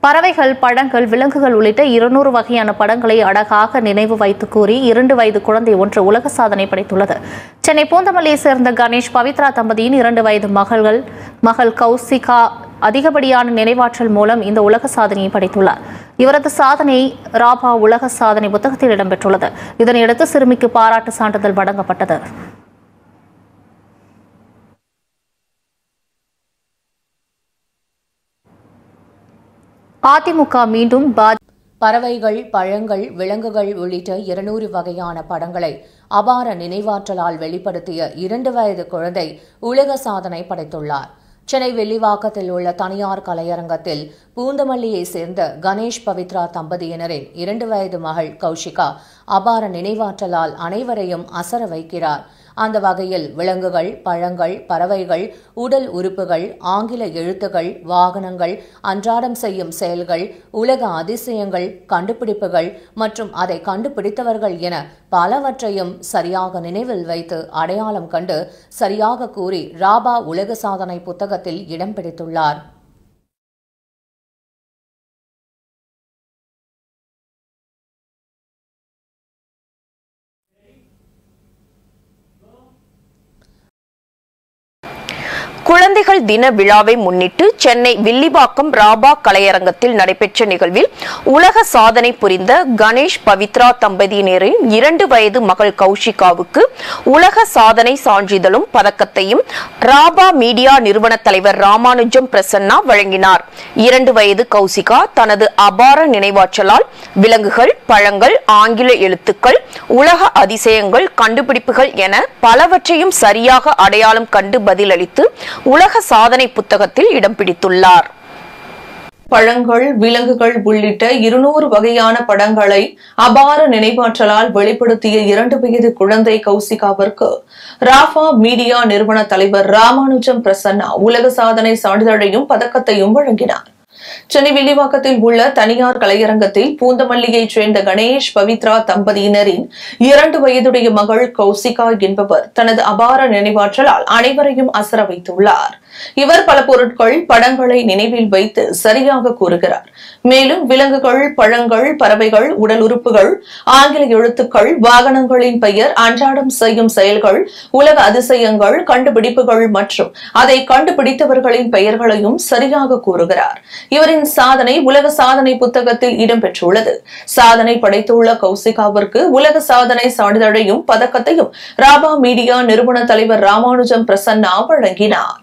பறவைகள், பழங்கள், விலங்குகள் உள்ளிட்ட 200 வகையான படங்களை அழகாக நினைவு வைத்து கூறி 2 வயது குழந்தை ஒன்று உலக சாதனை படைத்துள்ளது. சென்னை பூந்தமல்லியை சேர்ந்த கணேஷ், பவித்ரா தம்பதியின் 2 வயது மகள் கௌசிகா அதிகப்படியான நினைவாற்றல் மூலம் இந்த உலக சாதனையை படைத்துள்ளார். இவரது சாதனை ராபா உலக சாதனை புத்தகத்தில் இடம்பெற்றுள்ளது. இதனையடுத்து சிறுமிக்கு பாராட்டு சான்றிதழ் வழங்கப்பட்டது. அதிமுக மீண்டும் பறவைகள், பழங்கள், விலங்குகள் உள்ளிட்ட 200 வகையான படங்களை அபார நினைவாற்றலால் வெளிப்படுத்திய 2 வயது குழந்தை உலக சாதனை படைத்துள்ளார். சென்னை வெள்ளிவாக்கத்தில் உள்ள தனியார் கலையரங்கத்தில் பூந்தமல்லியை சேர்ந்த கணேஷ், பவித்ரா தம்பதியினரின் 2 வயது மகள் கௌஷிகா அபார நினைவாற்றலால் அனைவரையும் அசர வைக்கிறார். அந்த வகையில் விலங்குகள், பழங்கள், பறவைகள், உடல் உறுப்புகள், ஆங்கில எழுத்துக்கள், வாகனங்கள், அன்றாடம் செய்யும் செயல்கள், உலக அதிசயங்கள், கண்டுபிடிப்புகள் மற்றும் அதை கண்டுபிடித்தவர்கள் என பலவற்றையும் சரியாக நினைவில் வைத்து அடையாளம் கண்டு சரியாக கூறி ராபா உலக சாதனை புத்தகத்தில் இடம் பிடித்துள்ளார். குழந்தைகள் தின விழாவை முன்னிட்டு சென்னை வில்லிவாக்கம் ராபா கலையரங்கத்தில் நடைபெற்ற நிகழ்வில் உலக சாதனை புரிந்த கணேஷ், பவித்ரா தம்பதியினரின் 2 வயது மகள் கௌஷிகாவுக்கு உலக சாதனை சான்றிதழும் பதக்கத்தையும் ராபா மீடியா நிறுவன தலைவர் ராமானுஜம் பிரசன்னா வழங்கினார். 2 வயது கௌஷிகா தனது அபார நினைவாற்றலால் விலங்குகள், பழங்கள், ஆங்கில எழுத்துக்கள், உலக அதிசயங்கள், கண்டுபிடிப்புகள் என பலவற்றையும் சரியாக அடையாளம் கண்டு பதிலளித்து உலக சாதனை புத்தகத்தில் இடம் பிடித்துள்ளார். பழங்கள், விலங்குகள் உள்ளிட்ட 200 வகையான படங்களை அபார நினைவாற்றலால் வெளிப்படுத்திய 2 வயது குழந்தை கௌசிகாவிற்கு ராபா மீடியா நிறுவன தலைவர் ராமானுஜம் பிரசன்னா உலக சாதனை சான்றிதழையும் பதக்கத்தையும் வழங்கினார். சென்னை வில்லிவாக்கத்தில் உள்ள தனியார் கலையரங்கத்தில் பூந்தமல்லியைச் சேர்ந்த கணேஷ், பவித்ரா தம்பதியினரின் 2 வயதுடைய மகள் கௌசிகா என்பவர் தனது அபார நினைவாற்றலால் அனைவரையும் அசர வைத்துள்ளார். இவர் பல பொருட்கள், படங்களை நினைவில் வைத்து சரியாக கூறுகிறார். மேலும் விலங்குகள், பழங்கள், பறவைகள், உடல் உறுப்புகள், ஆங்கில எழுத்துக்கள், வாகனங்களின் பெயர், அன்றாடம் செய்யும் செயல்கள், உலக அதிசயங்கள், கண்டுபிடிப்புகள் மற்றும் அதை கண்டுபிடித்தவர்களின் பெயர்களையும் சரியாக கூறுகிறார். இவரின் சாதனை உலக சாதனை புத்தகத்தில் இடம்பெற்றுள்ளது. சாதனை படைத்துள்ள கௌசிகாவிற்கு உலக சாதனை சான்றிதழையும் பதக்கத்தையும் ராபா மீடியா நிறுவன தலைவர் ராமானுஜம் பிரசன்னா வழங்கினார்.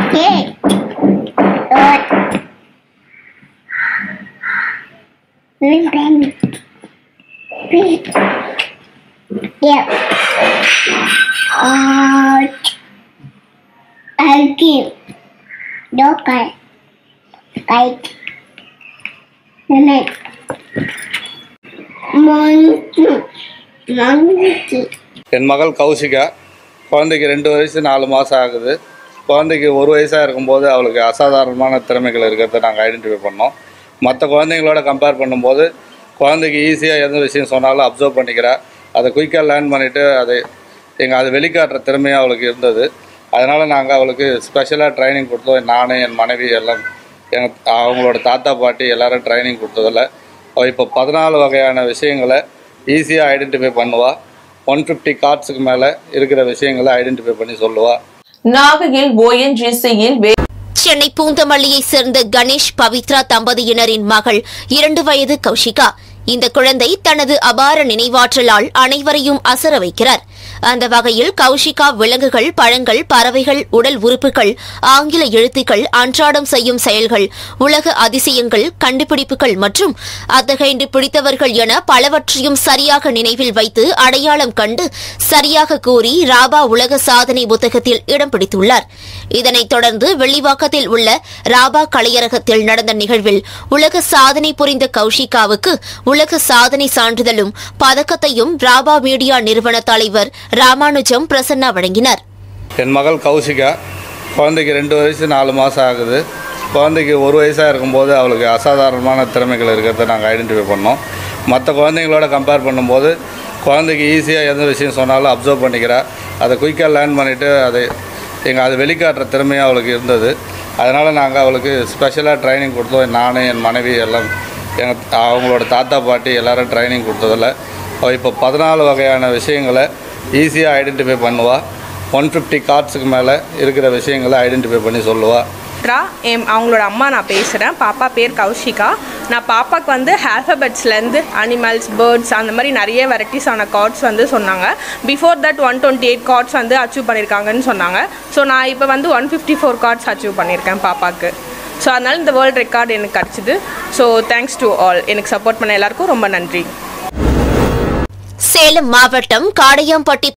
என் மகள் கௌஷிகா, குழந்தைக்கு 2 வயசு 4 மாதம் ஆகுது. குழந்தைக்கு 1 வயசாக இருக்கும்போது அவளுக்கு அசாதாரணமான திறமைகள் இருக்கிறத நாங்கள் ஐடென்டிஃபை பண்ணோம். மற்ற குழந்தைங்களோட கம்பேர் பண்ணும்போது குழந்தைக்கு ஈஸியாக எந்த விஷயம் சொன்னாலும் அப்சர்வ் பண்ணிக்கிறா. அதை குயிக்காக லேர்ன் பண்ணிவிட்டு அதை வெளிக்காட்டுற திறமையாக அவளுக்கு இருந்தது. அதனால் நாங்கள் அவளுக்கு ஸ்பெஷலாக ட்ரைனிங் கொடுத்தோம். நான், என் மனைவி எல்லாம், அவங்களோட தாத்தா, பாட்டி எல்லாரும் ட்ரைனிங் கொடுத்ததில் அவள் இப்போ 14 வகையான விஷயங்களை ஈஸியாக ஐடென்டிஃபை பண்ணுவாள். 150 கார்ட்ஸுக்கு மேலே இருக்கிற விஷயங்களை ஐடென்டிஃபை பண்ணி சொல்லுவாள். நாகையில் ONGCயில் சென்னை பூந்தமல்லியை சேர்ந்த கணேஷ், பவித்ரா தம்பதியினரின் மகள் 2 வயது கௌஷிகா. இந்த குழந்தை தனது அபார நினைவாற்றலால் அனைவரையும் அசர வைக்கிறார். அந்த வகையில் கௌஷிகா விலங்குகள், பழங்கள், பறவைகள், உடல் உறுப்புகள், ஆங்கில எழுத்துக்கள், அன்றாடம் செய்யும் செயல்கள், உலக அதிசயங்கள், கண்டுபிடிப்புகள் மற்றும் அத்தகைய பிடித்தவர்கள் என பலவற்றையும் சரியாக நினைவில் வைத்து அடையாளம் கண்டு சரியாக கூறி ராபா உலக சாதனை புத்தகத்தில் இடம் பிடித்துள்ளார். இதனைத் தொடர்ந்து வெள்ளிவாக்கத்தில் உள்ள ராபா கலையரங்கத்தில் நடந்த நிகழ்வில் உலக சாதனை புரிந்த கௌஷிகாவுக்கு உலக சாதனை சான்றிதழும் பதக்கத்தையும் ராபா மீடியா நிறுவன தலைவர் ராமானுஜம் பிரசன்னா வழங்கினார். என் மகள் கௌஷிகா, குழந்தைக்கு 2 வயசு 4 மாதம் ஆகுது. குழந்தைக்கு 1 வயசாக இருக்கும்போது அவளுக்கு அசாதாரணமான திறமைகள் இருக்கிறத நாங்கள் ஐடென்டிஃபை பண்ணோம். மற்ற குழந்தைங்களோட கம்பேர் பண்ணும்போது குழந்தைக்கு ஈஸியாக எந்த விஷயம் சொன்னாலும் அப்சர்வ் பண்ணிக்கிறா. அதை குயிக்காக லேர்ன் பண்ணிவிட்டு அதை வெளிக்காட்டுற திறமையாக அவளுக்கு இருந்தது. அதனால் நாங்கள் அவளுக்கு ஸ்பெஷலாக ட்ரைனிங் கொடுத்தோம். நான் என் மனைவி எல்லாம் அவங்களோட தாத்தா பாட்டி எல்லோரும் ட்ரைனிங் கொடுத்ததில் அவள் இப்போ 14 வகையான விஷயங்களை ஈஸியாக ஐடென்டிஃபை பண்ணுவாள். 150 கார்ட்ஸுக்கு மேலே இருக்கிற விஷயங்களை ஐடென்டிஃபை பண்ணி சொல்லுவாள். அவங்களோட அம்மா நான் பேசுகிறேன். பாப்பா பேர் கௌஷிகா. நான் பாப்பாவுக்கு வந்து ஆல்ஃபபெட்ஸ்லேருந்து அனிமல்ஸ், பேர்ட்ஸ் அந்த மாதிரி நிறைய வெரைட்டிஸான கார்ட்ஸ் வந்து சொன்னாங்க. பிஃபோர் தட் 128 கார்ட்ஸ் வந்து அச்சீவ் பண்ணியிருக்காங்கன்னு சொன்னாங்க. ஸோ நான் இப்போ வந்து 154 கார்ட்ஸ் அச்சீவ் பண்ணியிருக்கேன் பாப்பாவுக்கு. ஸோ அதனால் இந்த வேர்ல்டு ரெக்கார்டு எனக்கு கிடச்சிது. So thanks to all. எனக்கு சப்போர்ட் பண்ண எல்லாருக்கும் ரொம்ப நன்றி. சேலம் மாவட்டம் காடையாம்பட்டி